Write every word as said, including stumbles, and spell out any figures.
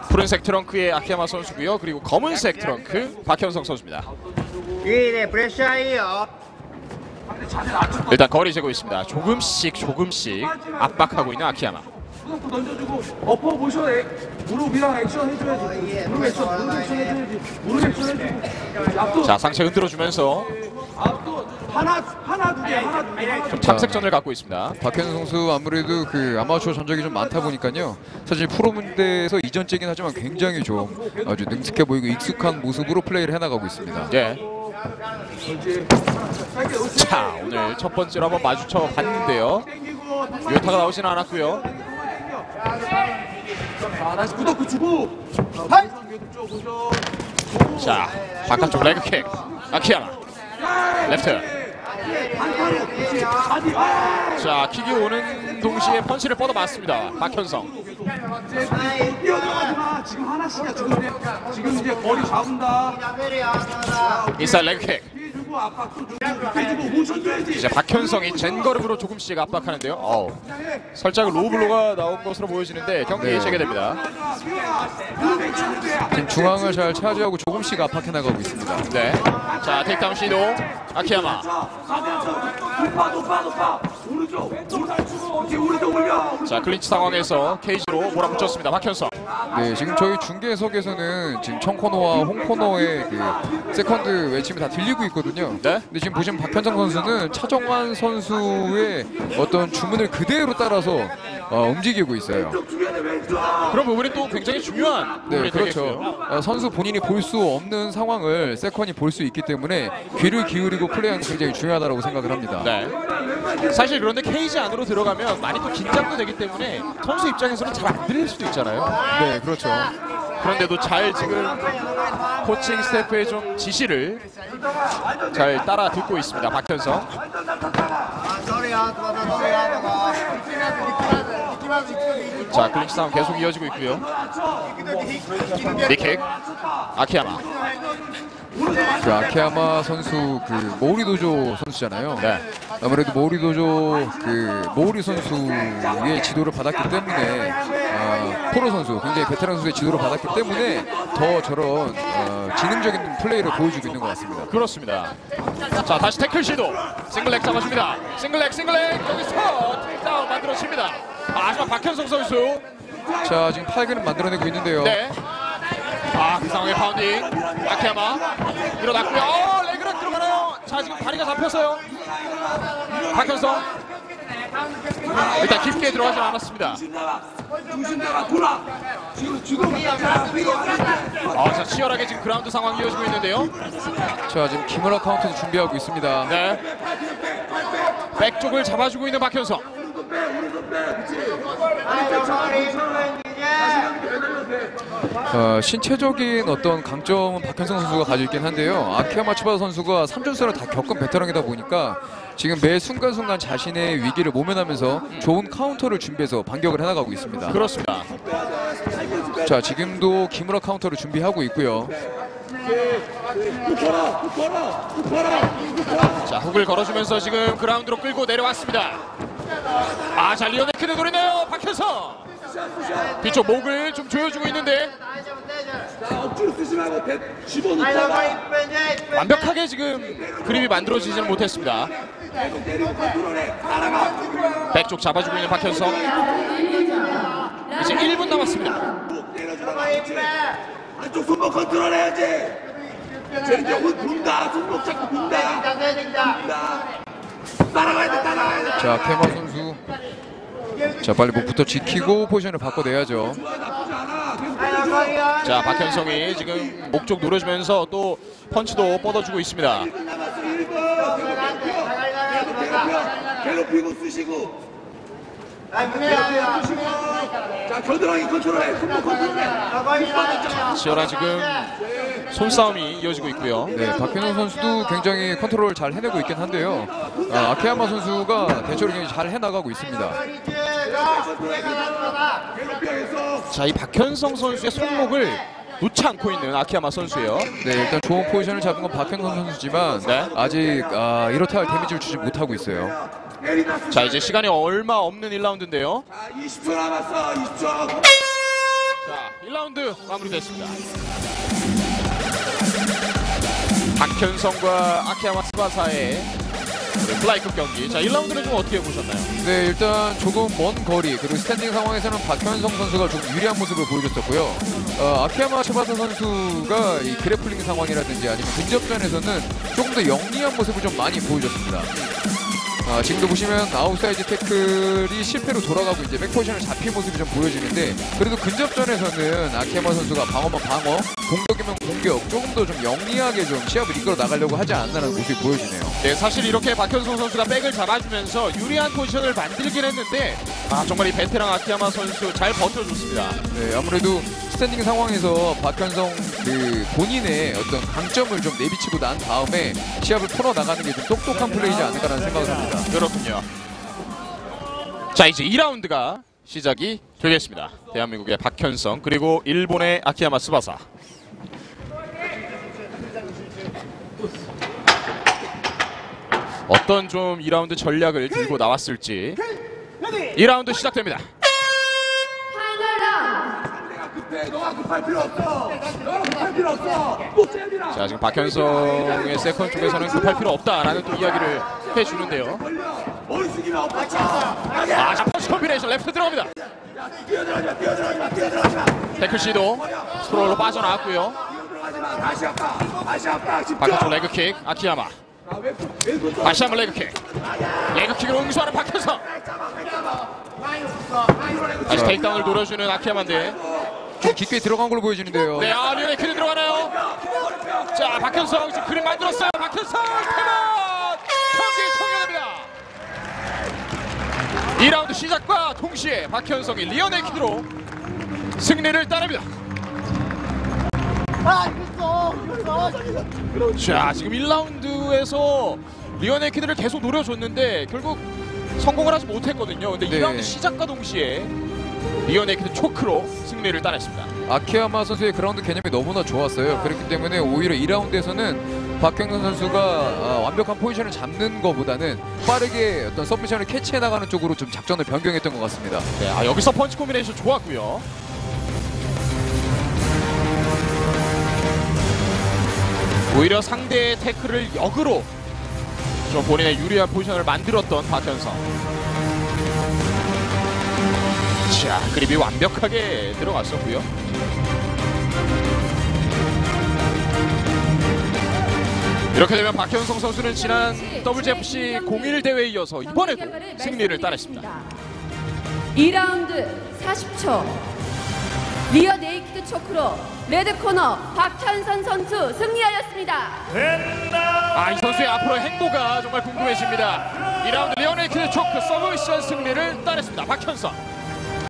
푸른색 트렁크의 아키야마 선수고요. 그리고 검은색 트렁크 박현성 선수입니다. 일단 거리 재고 있습니다. 조금씩 조금씩 압박하고 있는 아키야마. 던져주고 엎어 보셔. 무릎이랑 액션 해줘야지. 무릎 액션, 무릎 액션 해줘야지. 무릎 액션 해주고. 자, 상체 흔들어주면서 앞도 하나 하나 두 개, 하나 두 개. 좀 탐색전을 갖고 있습니다. 박현성 선수 아무래도 그 아마추어 전적이 좀 많다 보니까요. 사실 프로 무대에서 이전적이긴 하지만 굉장히 좀 아주 능숙해 보이고 익숙한 모습으로 플레이를 해나가고 있습니다. 예. 자, 오늘 첫 번째로 한번 마주쳐 봤는데요. 요타가 나오지는 않았고요. 다시 구독 주고. 자, 바깥쪽 레그킥 아키야마 레프트. 자, 킥이 오는 동시에 펀치를 뻗어맞습니다. 박현성. 뛰어들어가지마. 지금 하나씩이야. 지금 지금 이제 거리 잡은다. 인사이드 레그킥. 주고 압박도 주고 주고 모션 줘야지. 이제 박현성이 젠걸음으로 조금씩 압박하는데요. 어우, 살짝 로우블로가 나온 것으로 보여지는데 경기 네. 재개됩니다. 지금 중앙을 잘 차지하고 조금씩 압박해 나가고 있습니다. 네. 자, 테이크다운 시도 아키야마. 자, 클린치 상황에서 케이지로 몰아붙였습니다. 박현성. 네, 지금 저희 중계석에서는 지금 청코너와 홍코너의 그 세컨드 외침이 다 들리고 있거든요. 네. 근데 지금 보시면 박현성 선수는 차정환 선수의 어떤 주문을 그대로 따라서 어, 움직이고 있어요. 그런 부분이 또 굉장히 중요한 부분이 네, 그렇죠. 되겠고요. 어, 선수 본인이 볼 수 없는 상황을 세컨이 볼 수 있기 때문에 귀를 기울이고 플레이하는 게 굉장히 중요하다고 생각을 합니다. 네. 사실 그런데 케이지 안으로 들어가면 많이 또 긴장도 되기 때문에 선수 입장에서는 잘 안 들릴 수도 있잖아요. 네, 그렇죠. 그런데도 잘 지금 코칭 스태프의 좀 지시를 잘 따라 듣고 있습니다. 박현성. 자, 클린치 싸움 계속 이어지고 있고요. 니킥 아키야마. 그 아키야마 선수 그 모리도조 선수잖아요. 네. 아무래도 모리도조 그 모리 선수의 지도를 받았기 때문에 어, 프로 선수 굉장히 베테랑 선수의 지도를 받았기 때문에 더 저런 어, 지능적인 플레이를 보여주고 있는 것 같습니다. 그렇습니다. 자, 다시 태클 시도. 싱글렉 잡아줍니다. 싱글렉 싱글렉 여기서 테이크다운 만들어집니다. 마지막 박현성 선수. 자, 지금 팔근을 만들어내고 있는데요. 네. 아, 그 상황에 파운딩. 아키야마 일어났고요. 어, 레그락 들어가나요? 자, 지금 다리가 잡혔어요. 박현성. 일단 깊게 들어가지 않았습니다. 아, 자, 치열하게 지금 그라운드 상황이 이어지고 있는데요. 자, 지금 키무라 카운터도 준비하고 있습니다. 네. 백 쪽을 잡아주고 있는 박현성. 어, 신체적인 어떤 강점은 박현성 선수가 가지고 있긴 한데요. 아키야마 치바다 선수가 삼 준수를 다 겪은 베테랑이다 보니까 지금 매 순간순간 자신의 위기를 모면하면서 좋은 카운터를 준비해서 반격을 해나가고 있습니다. 그렇습니다. 자, 지금도 키무라 카운터를 준비하고 있고요. 자, 훅을 걸어주면서 지금 그라운드로 끌고 내려왔습니다. 아, 자, 리어네크를 노리네요. 박현성. 뒤쪽 목을 좀 조여주고 있는데 완벽하게 지금 그립이 만들어지지는 못했습니다. 백쪽 잡아주고 있는 박현성. 이제 일 분 남았습니다. 안쪽 손목 컨트롤해야지. 이제 혼 분다. 손목 잡고 분다. 따라가야 돼, 따라가야 돼. 자, 케마 선수. 자, 빨리 목부터 지키고 포지션을 바꿔내야죠. 자, 박현성이 지금 목쪽 노려주면서 또 펀치도 뻗어주고 있습니다. 괴롭히고 쓰시고. 자, 겨드랑이 컨트롤해. 손목 컨트롤해. 치열한 지금 손싸움이 이어지고 있고요. 네, 박현성 선수도 굉장히 컨트롤을 잘 해내고 있긴 한데요. 아, 아키야마 선수가 대처를 굉장히 잘 해나가고 있습니다. 자, 이 박현성 선수의 손목을 놓지 않고 있는 아키야마 선수예요. 네, 일단 좋은 포지션을 잡은 건 박현성 선수지만 네. 아직 아, 이렇다 할 데미지를 주지 못하고 있어요. 자, 이제 시간이 얼마 없는 일 라운드인데요. 자, 이십 초 남았어. 이십 초. 자, 일 라운드 라운드 마무리됐습니다. 박현성과 아키야마 스바사의 플라이급 경기. 자, 일 라운드는 좀 어떻게 보셨나요? 네, 일단 조금 먼 거리 그리고 스탠딩 상황에서는 박현성 선수가 좀 유리한 모습을 보여줬었고요. 어, 아키야마 츠바사 선수가 이 그래플링 상황이라든지 아니면 근접전에서는 조금 더 영리한 모습을 좀 많이 보여줬습니다. 아, 지금도 보시면 아웃사이드 태클이 실패로 돌아가고 이제 백포지션을 잡힌 모습이 좀 보여지는데, 그래도 근접전에서는 아키야마 선수가 방어만 방어, 공격이면 공격, 조금 더 좀 영리하게 좀 시합을 이끌어 나가려고 하지 않나라는 모습이 보여지네요. 네, 사실 이렇게 박현성 선수가 백을 잡아주면서 유리한 포지션을 만들긴 했는데, 아, 정말 이 베테랑 아키야마 선수 잘 버텨줬습니다. 네, 아무래도 스탠딩 상황에서 박현성 그 본인의 어떤 강점을 좀 내비치고 난 다음에 시합을 풀어나가는 게 좀 똑똑한 플레이지 않을까라는 생각을 합니다. 그렇군요. 자, 이제 이 라운드가 시작이 되겠습니다. 대한민국의 박현성 그리고 일본의 아키야마 스바사. 어떤 좀 이 라운드 전략을 들고 나왔을지. 이 라운드 시작됩니다. 너가 급할 필요 없어. 너가 급할 필요 없어. 또 잼이라. 자, 지금 박현성의 세컨 쪽에서는 급할 필요 없다라는 또 이야기를 해주는데요. 머리 숙이면 엎어. 아, 자, 펀치 콤비네이션 레프트 들어갑니다. 뛰어들어가지 마. 뛰어들어가지 마. 뛰어들어가지 마. 태클 시도 스트롤로 빠져나왔고요. 뛰어들어가지 마. 다시 아빠. 다시 아빠. 집중. 박현성 레그킥 아키야마. 다시 한번 레그킥. 레그킥으로 응수하는 박현성. 다시 테이크다운을 노려주는 아키야마인데, 좀 깊게 들어간 걸로 보여지는데요. 네, 아, 리오네 퀴드 들어가나요? 자, 박현성 지금 그림 만들었어요. 박현성 태만 경기 종료됩니다. 이 라운드 시작과 동시에 박현성이 리오네 퀴드로 승리를 따냅니다. 자, 지금 일 라운드에서 리오네 퀴드를 계속 노려줬는데 결국 성공을 하지 못했거든요. 근데 네. 이 라운드 시작과 동시에 리오네 퀴드 초크로 승리를 따냈습니다. 아키야마 선수의 그라운드 개념이 너무나 좋았어요. 그렇기 때문에 오히려 이 라운드에서는 박현성 선수가 아, 완벽한 포지션을 잡는 것보다는 빠르게 어떤 서브미션을 캐치해 나가는 쪽으로 좀 작전을 변경했던 것 같습니다. 네, 아, 여기서 펀치 콤비네이션 좋았고요. 오히려 상대의 태클을 역으로 좀 본인의 유리한 포지션을 만들었던 박현성. 자, 그립이 완벽하게 들어갔었고요. 이렇게 되면 박현성 선수는 지난 더블유지에프씨 공일 대회에 이어서 이번에도 승리를 따냈습니다. 이 라운드 사십 초 리어 네이키드 초크로 레드 코너 박현선 선수 승리하였습니다. 아, 이 선수의 앞으로의 행보가 정말 궁금해집니다. 이 라운드 리어 네이키드 초크 서브미션 승리를 따냈습니다. 박현선.